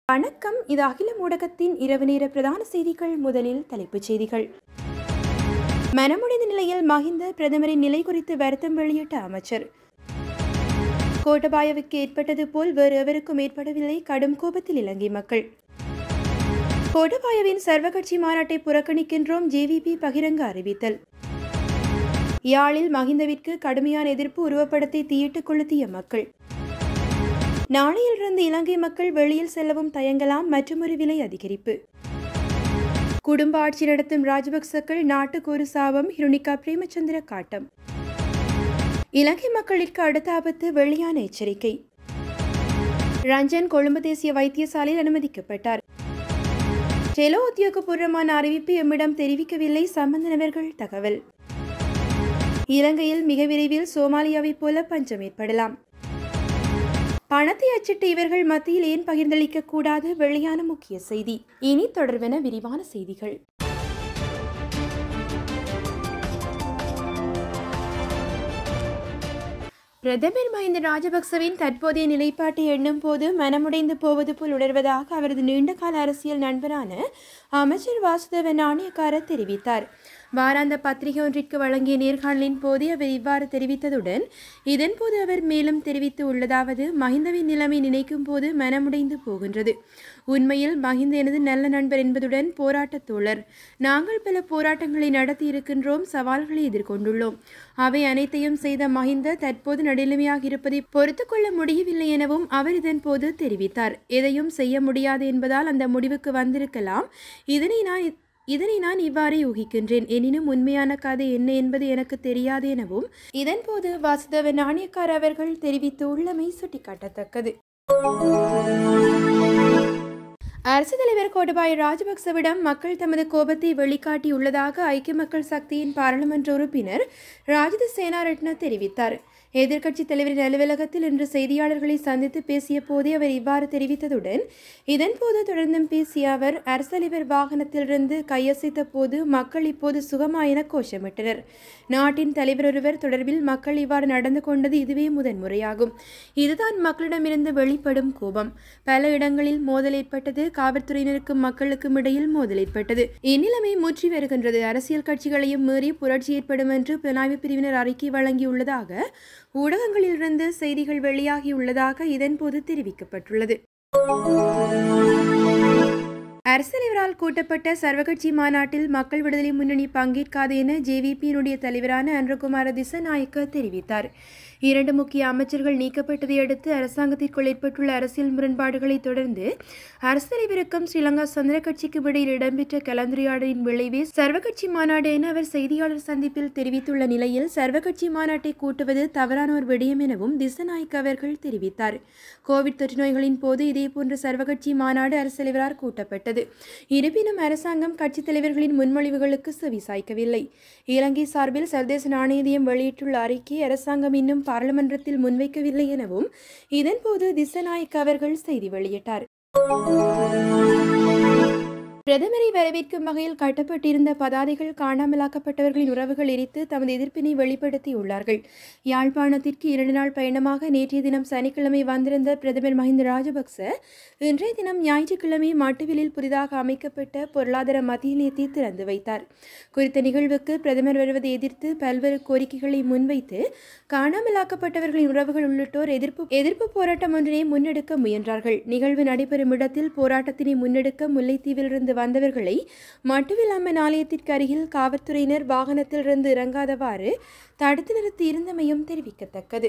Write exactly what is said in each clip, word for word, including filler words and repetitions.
வணக்கம், இது அகிலம் ஊடகத்தின் இரவு நேர பிரதான செய்திகள். முதலில் தலைப்புச் செய்திகள். மனமுடைந்த நிலையில் மஹிந்த பிரதமரின் நிலை குறித்து வருத்தம் வெளியிட்ட அமைச்சர். கோட்டபாயவுக்கு ஏற்பட்டது போல் வேறு எவருக்கும் ஏற்படவில்லை, கடும் கோபத்தில் இலங்கை மக்கள். கோட்டபாயவின் சர்வகட்சி மாநாட்டை புறக்கணிக்கின்றோம், ஜேவிபி பகிரங்க அறிவித்தல். யாழில் மஹிந்தவிற்கு கடுமையான எதிர்ப்பு உருவப்படத்தை தீயிட்டு கொளுத்திய மக்கள். நாளையிலிருந்து இலங்கை மக்கள் வெளியில் செல்லவும் தயங்கலாம், மற்றொரு விலை அதிகரிப்பு. குடும்ப ஆட்சி நடத்தும் ராஜபக்சக்கள் நாட்டுக்கு ஒரு சாபம், ஹிருணிகா பிரேமச்சந்திர காட்டம். இலங்கை மக்களுக்கு அடுத்த ஆபத்து, வெளியான எச்சரிக்கை. ரஞ்சன் கொழும்பு தேசிய வைத்தியசாலையில் அனுமதிக்கப்பட்டார். டெலோ உத்தியோகபூர்வமான அறிவிப்பு எம்மிடம் தெரிவிக்கவில்லை, சம்பந்தனவர்கள் தகவல். இலங்கையில் மிக விரைவில் சோமாலியாவைப் போல பஞ்சம் ஏற்படலாம். பணத்தை அச்சிட்டு இவர்கள் மத்தியில் ஏன் பகிர்ந்தளிக்க கூடாது, வெளியான முக்கிய செய்தி. இனி தொடர்வென விரிவான செய்திகள். பிரதமர் மஹிந்த ராஜபக்சவின் தற்போதைய நிலைப்பாட்டை எண்ணும் போது மனமுடைந்து போவது போல் உணர்வதாக அவரது நீண்டகால அரசியல் நண்பரான அமைச்சர் வாசுதேவ நாணயக்கார தெரிவித்தார். வாராந்த பத்திரிகை ஒன்றிற்கு வழங்கிய நேர்காணலின் போதே அவர் இவ்வாறு தெரிவித்ததுடன் இதன்போது அவர் மேலும் தெரிவித்து உள்ளதாவது: மஹிந்தவின் நிலைமை நினைக்கும் போது மனமுடைந்து போகின்றது. உண்மையில் மஹிந்த எனது நல்ல நண்பர் என்பதுடன் போராட்டத் தோழர். நாங்கள் பல போராட்டங்களை நடத்தி இருக்கின்றோம், சவால்களை எதிர்கொண்டுள்ளோம். அவை அனைத்தையும் செய்த மஹிந்த தற்போது நடுநிலைமையாக இருப்பதை பொறுத்து கொள்ள முடியவில்லை எனவும் அவர் இதன்போது தெரிவித்தார். எதையும் செய்ய முடியாது என்பதால் அந்த முடிவுக்கு வந்திருக்கலாம். இதனை நான் இதனை நான் இவ்வாறே யூகிக்கின்றேன். எனினும் உண்மையான கதை என்ன என்பது எனக்கு தெரியாது எனவும் இதன்போது வாசுதேவ நாணயக்கார் அவர்கள் தெரிவித்து உள்ளமை சுட்டிக்காட்டத்தக்கது. அரசு தலைவர் கோட்டபாய ராஜபக்சவிடம் மக்கள் தமது கோபத்தை வெளிக்காட்டியுள்ளதாக ஐக்கிய மக்கள் சக்தியின் பாராளுமன்ற உறுப்பினர் ராஜித சேனாரட்ன தெரிவித்தார். எதிர்க்கட்சித் தலைவரின் அலுவலகத்தில் இன்று செய்தியாளர்களை சந்தித்து பேசிய போதே அவர் இவ்வாறு தெரிவித்ததுடன் இதன்போது தொடர்ந்தும் பேசிய அவர், அரசு தலைவர் வாகனத்திலிருந்து கையசைத்த போது மக்கள் இப்போது சுகமா என கோஷமிட்டனர். நாட்டின் தலைவர் ஒருவர் தொடர்பில் மக்கள் இவ்வாறு நடந்து கொண்டது இதுவே முதன்முறையாகும். இதுதான் மக்களிடமிருந்து வெளிப்படும் கோபம். பல இடங்களில் மோதல் ஏற்பட்டது. காவல்துறையினருக்கும் மக்களுக்கும் இடையில் மோதல் ஏற்பட்டது. இந்நிலைமை முற்றி வருகின்றது. அரசியல் கட்சிகளையும் மீறி புரட்சி ஏற்படும் என்று புலனாய்வு பிரிவினர் அறிக்கை வழங்கியுள்ளதாக ஊடகங்களிலிருந்து செய்திகள் வெளியாகியுள்ளதாக இதன்போது தெரிவிக்கப்பட்டுள்ளது. அரசு தலைவரால் கூட்டப்பட்ட சர்வகட்சி மாநாட்டில் மக்கள் விடுதலை முன்னணி பங்கேற்காது என ஜேவிபியினுடைய தலைவரான அன்றகுமார திசநாயக்க தெரிவித்தார். இரண்டு முக்கிய அமைச்சர்கள் நீக்கப்பட்டதை அடுத்து அரசாங்கத்திற்குள் ஏற்பட்டுள்ள அரசியல் முரண்பாடுகளை தொடர்ந்து அரசு தலைவருக்கும் ஸ்ரீலங்கா சுதந்திர கட்சிக்கும் இடையில் இடம்பெற்ற கலந்துரையாடலின் விளைவே சர்வகட்சி மாநாடு என அவர் செய்தியாளர் சந்திப்பில் தெரிவித்துள்ள நிலையில் சர்வகட்சி மாநாட்டை கூட்டுவது தவறான ஒரு விடயம் எனவும் திசநாயக்க அவர்கள் தெரிவித்தார். கோவிட் தொற்று நோய்களின் போது இதேபோன்ற சர்வகட்சி மாநாடு அரசு தலைவரால் கூட்டப்பட்டது. இருப்பினும் அரசாங்கம் கட்சித் தலைவர்களின் முன்மொழிவுகளுக்கு செவி சாய்க்கவில்லை. இலங்கை சார்பில் சர்வதேச நாணயநிதியம் வெளியிட்டுள்ள அறிக்கை அரசாங்கம் இன்னும் பாராளுமன்றத்தில் முன்வைக்கவில்லை எனவும் இதன்போது திசநாயக்க அவர்கள் செய்தி வெளியிட்டார். பிரதமரை வரவேற்கும் வகையில் கட்டப்பட்டிருந்த பதாதைகள் காணாமலாக்கப்பட்டவர்களின் உறவுகள் எரித்து தமது எதிர்ப்பினை வெளிப்படுத்தியுள்ளார்கள். யாழ்ப்பாணத்திற்கு இரண்டு நாள் பயணமாக நேற்றைய தினம் சனிக்கிழமை வந்திருந்த பிரதமர் மஹிந்த ராஜபக்ச இன்றைய தினம் ஞாயிற்றுக்கிழமை மட்டுவிலில் புதிதாக அமைக்கப்பட்ட பொருளாதார மத்திய நிலையத்தை திறந்து வைத்தார். குறித்த நிகழ்வுக்கு பிரதமர் வருவதை எதிர்த்து பல்வேறு கோரிக்கைகளை முன்வைத்து காணாமலாக்கப்பட்டவர்களின் உறவுகள் உள்ளிட்டோர் எதிர்ப்பு எதிர்ப்பு போராட்டம் ஒன்றினை முன்னெடுக்க முயன்றார்கள். நிகழ்வு நடைபெறும் இடத்தில் போராட்டத்தினை முன்னெடுக்க முல்லைத்தீவிலிருந்து வந்தவர்களை மட்டுவில் அம்மன் ஆலயத்திற்கு அருகில் காவல்துறையினர் வாகனத்திலிருந்து இறங்காதவாறு தடுத்து நிறுத்தி இருந்தமையும் தெரிவிக்கத்தக்கது.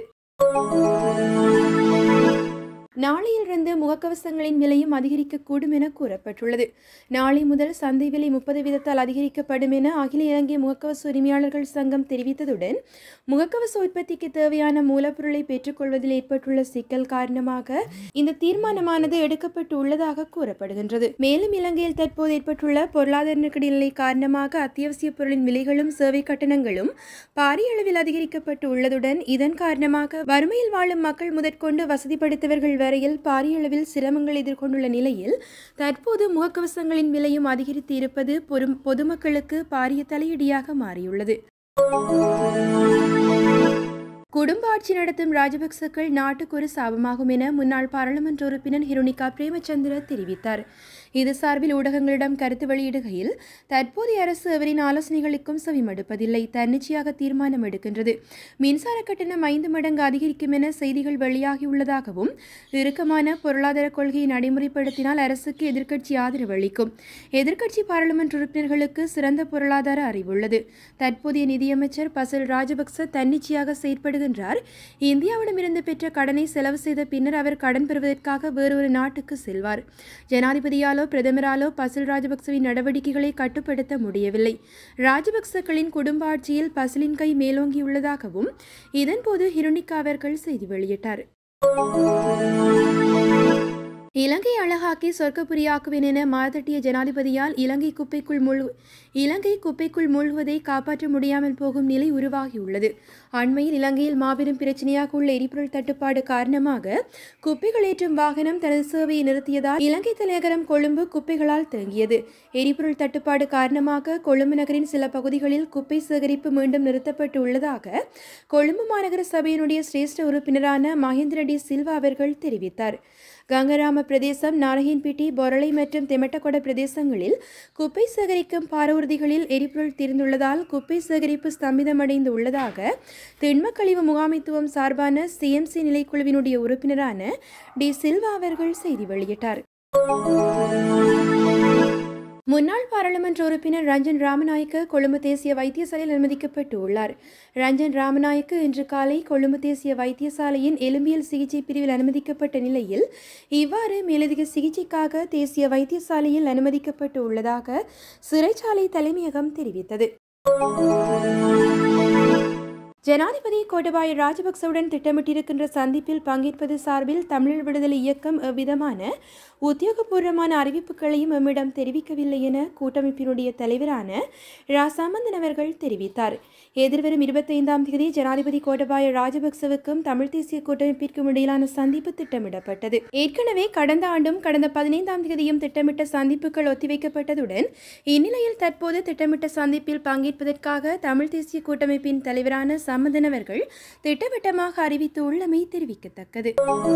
நாளையிலிருந்து முகக்கவசங்களின் விலையும் அதிகரிக்கக்கூடும் என கூறப்பட்டுள்ளது. நாளை முதல் சந்தை விலை முப்பது வீதத்தால் அதிகரிக்கப்படும் என அகில இலங்கை முகக்கவச உரிமையாளர்கள் சங்கம் தெரிவித்ததுடன் முகக்கவச உற்பத்திக்கு தேவையான மூலப்பொருளை பெற்றுக்கொள்வதில் ஏற்பட்டுள்ள சிக்கல் காரணமாக இந்த தீர்மானமானது எடுக்கப்பட்டு உள்ளதாக கூறப்படுகின்றது. மேலும் இலங்கையில் தற்போது ஏற்பட்டுள்ள பொருளாதார நெருக்கடி நிலை காரணமாக அத்தியாவசிய பொருளின் விலைகளும் சேவை கட்டணங்களும் பாரிய அளவில் அதிகரிக்கப்பட்டு உள்ளதுடன் இதன் காரணமாக வறுமையில் வாழும் மக்கள் முதற்கொண்டு வசதி படைத்தவர்கள் வரையில் பாரிய அளவில் சிரமங்கள் எதிர்கொண்டுள்ள நிலையில் தற்போது முகக்கவசங்களின் விலையும் அதிகரித்து இருப்பது பொதுமக்களுக்கு பாரிய தலையடியாக மாறியுள்ளது. குடும்ப ஆட்சி நடத்தும் ராஜபக்சக்கள் நாட்டுக்கு ஒரு சாபமாகும் என முன்னாள் பாராளுமன்ற உறுப்பினர் ஹிருணிகா பிரேமச்சந்திர தெரிவித்தார். இது சார்பில் ஊடகங்களிடம் கருத்து வெளியிடுகையில், தற்போதைய அரசு அவரின் ஆலோசனைகளுக்கும் செவிமடுப்பதில்லை, தன்னிச்சையாக தீர்மானம் எடுக்கின்றது. மின்சார கட்டணம் ஐந்து மடங்கு அதிகரிக்கும் என செய்திகள் வெளியாகியுள்ளதாகவும், இறுக்கமான பொருளாதார கொள்கையை நடைமுறைப்படுத்தினால் அரசுக்கு எதிர்க்கட்சி ஆதரவு அளிக்கும். எதிர்க்கட்சி பாராளுமன்ற உறுப்பினர்களுக்கு சிறந்த பொருளாதார அறிவுள்ளது. தற்போதைய நிதியமைச்சர் பசில் ராஜபக்ச தன்னிச்சையாக செயற்படுகின்றார். இந்தியாவிடமிருந்து பெற்ற கடனை செலவு செய்த பின்னர் அவர் கடன் பெறுவதற்காக வேறொரு நாட்டுக்கு செல்வார். ஜனாதிபதியாலோ பிரதமராலோ பசில் ராஜபக்சவின் நடவடிக்கைகளை கட்டுப்படுத்த முடியவில்லை. ராஜபக்சக்களின் குடும்ப ஆட்சியில் பசிலின் கை மேலோங்கியுள்ளதாகவும் இதன்போது ஹிருணிகா அவர்கள் செய்தி வெளியிட்டார். இலங்கை அழகாக்கி சொர்க்கப்புரியாக்குவேன் என மாதட்டிய ஜனாதிபதியால் இலங்கை குப்பைக்குள் மூழ் இலங்கை குப்பைக்குள் மூழ்குவதை காப்பாற்ற முடியாமல் போகும் நிலை உருவாகியுள்ளது. அண்மையில் இலங்கையில் மாபெரும் பிரச்சனையாக உள்ள எரிபொருள் தட்டுப்பாடு காரணமாக குப்பைகள் ஏற்றும் வாகனம் தனது சேவையை நிறுத்தியதால் இலங்கை தலைநகரம் கொழும்பு குப்பைகளால் தேங்கியது. எரிபொருள் தட்டுப்பாடு காரணமாக கொழும்பு நகரின் சில பகுதிகளில் குப்பை சேகரிப்பு மீண்டும் நிறுத்தப்பட்டு உள்ளதாக கொழும்பு மாநகர சபையினுடைய சிரேஷ்ட உறுப்பினரான மகேந்திர டி சில்வா அவர்கள் தெரிவித்தார். கங்கராம பிரதேசம், நாரகின்பேட்டை, பொரளை மற்றும் தெமட்டகொட பிரதேசங்களில் குப்பை சேகரிக்கும் பாரூர்திகளில் எரிபொருள் தீர்ந்துள்ளதால் குப்பை சேகரிப்பு ஸ்தம்பிதமடைந்து உள்ளதாக திண்ம கழிவு முகாமைத்துவம் சார்பான சிஎம்சி நிலைக்குழுவினுடைய உறுப்பினரான டி சில்வா அவர்கள் செய்தி வெளியிட்டார். முன்னாள் பாராளுமன்ற உறுப்பினர் ரஞ்சன் ராமநாயக்க கொழும்பு தேசிய வைத்தியசாலையில் அனுமதிக்கப்பட்டு உள்ளார். ரஞ்சன் ராமநாயக்க இன்று காலை கொழும்பு தேசிய வைத்தியசாலையின் எலும்பியல் சிகிச்சை பிரிவில் அனுமதிக்கப்பட்ட நிலையில் இவ்வாறு மேலதிக சிகிச்சைக்காக தேசிய வைத்தியசாலையில் அனுமதிக்கப்பட்டு உள்ளதாக சிறைச்சாலை தலைமையகம் தெரிவித்தது. ஜனாதிபதி கோட்டபாய ராஜபக்சவுடன் திட்டமிட்டிருக்கின்ற சந்திப்பில் பங்கேற்பது சார்பில் தமிழர் விடுதலை இயக்கம் எவ்விதமான உத்தியோகபூர்வமான அறிவிப்புகளையும் எம்மிடம் தெரிவிக்கவில்லை என கூட்டமைப்பினுடைய தலைவரான ரா சம்பந்தன் அவர்கள் தெரிவித்தார். எதிர்வரும் இருபத்தைந்தாம் தேதி ஜனாதிபதி கோட்டபாய ராஜபக்சவுக்கும் தமிழ் தேசிய கூட்டமைப்பிற்கும் இடையிலான சந்திப்பு திட்டமிடப்பட்டது. ஏற்கனவே கடந்த ஆண்டும் கடந்த பதினைந்தாம் தேதியும் திட்டமிட்ட சந்திப்புகள் ஒத்திவைக்கப்பட்டதுடன் இந்நிலையில் தற்போது திட்டமிட்ட சந்திப்பில் பங்கேற்பதற்காக தமிழ் தேசிய கூட்டமைப்பின் தலைவரான சம்பந்தன் அவர்கள் திட்டவட்டமாக அறிவித்து உள்ளமை தெரிவிக்கத்தக்கது.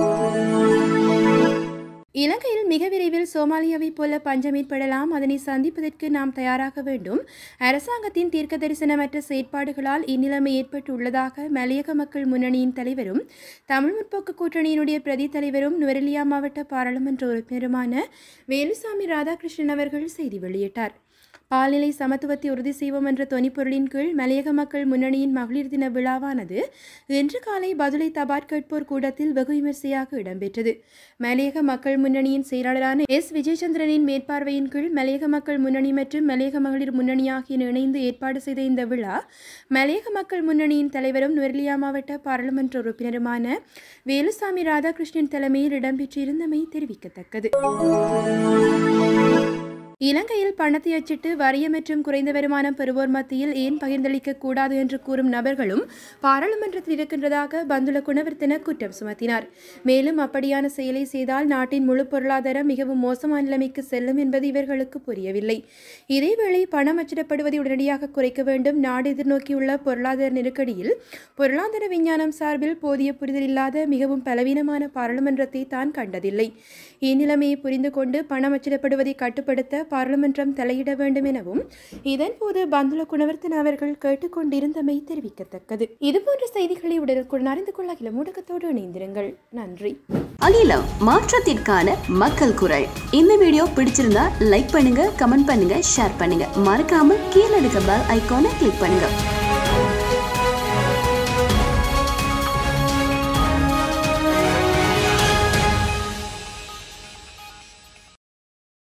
இலங்கையில் மிக விரைவில் சோமாலியாவைப் போல பஞ்சம் ஏற்படலாம். அதனை சந்திப்பதற்கு நாம் தயாராக வேண்டும். அரசாங்கத்தின் தீர்க்க தரிசனமற்ற செயற்பாடுகளால் இந்நிலைமை ஏற்பட்டுள்ளதாக மலையக மக்கள் முன்னணியின் தலைவரும் தமிழ் முற்போக்கு கூட்டணியினுடைய பிரதி தலைவரும் நுவரெலியா மாவட்ட பாராளுமன்ற உறுப்பினருமான வேலுசாமி ராதாகிருஷ்ணன் அவர்கள் செய்தி வெளியிட்டார். பால்நிலை சமத்துவத்தை உறுதி செய்வோம் என்ற தொனிப்பொருளின் கீழ் மலையக மக்கள் முன்னணியின் மகளிர் தின விழாவானது இன்று காலை பதுளை தபாட் கேட்போர் கூடத்தில் வெகு விமர்சையாக இடம்பெற்றது. மலையக மக்கள் முன்னணியின் செயலாளரான எஸ் விஜயச்சந்திரனின் மேற்பார்வையின் கீழ் மலையக மக்கள் முன்னணி மற்றும் மலையக மகளிர் முன்னணி ஆகியன இணைந்து ஏற்பாடு செய்த இந்த விழா மலையக மக்கள் முன்னணியின் தலைவரும் நுவரெலியா மாவட்ட பாராளுமன்ற உறுப்பினருமான வேலுசாமி ராதாகிருஷ்ணன் தலைமையில் இடம்பெற்றிருந்தமை தெரிவிக்கத்தக்கது. இலங்கையில் பணத்தை அச்சிட்டு வறிய மற்றும் குறைந்த வருமானம் பெறுவோர் மத்தியில் ஏன் பகிர்ந்தளிக்க கூடாது என்று கூறும் நபர்களும் பாராளுமன்றத்தில் இருக்கின்றதாக பந்துல குணவர்த்தன குற்றம் சுமத்தினார். மேலும் அப்படியான செயலை செய்தால் நாட்டின் முழு பொருளாதாரம் மிகவும் மோசமான நிலைமைக்கு செல்லும் என்பது இவர்களுக்கு புரியவில்லை. இதேவேளை பணம் அச்சிடப்படுவதை உடனடியாக குறைக்க வேண்டும். நாடு எதிர்நோக்கியுள்ள பொருளாதார நெருக்கடியில் பொருளாதார விஞ்ஞானம் சார்பில் போதிய புரிதல் இல்லாத மிகவும் பலவீனமான பாராளுமன்றத்தை தான் கண்டதில்லை. இந்நிலைமையை புரிந்து கொண்டு பணம் அச்சிடப்படுவதை கட்டுப்படுத்த பாராளுமன்றம் தலையிட வேண்டும் எனவும் இதன்போது பந்துல குணவர்த்தன அவர்கள் கேட்டுக்கொண்டிருந்தமை தெரிவிக்கத்தக்கது. இதுபோன்ற செய்திகளை உடனுக்குடன் அறிந்து கொள்ள அகிலம் ஊடகத்தோடு இணைந்திருங்கள். நன்றி. அகிலம், மாற்றத்திற்கான மக்கள் குரல். இந்த வீடியோ பிடிச்சிருந்தா லைக் பண்ணுங்க, கமெண்ட் பண்ணுங்க, ஷேர் பண்ணுங்க. மறக்காம கீழே இருக்க பெல் ஐகானை கிளிக் பண்ணுங்க.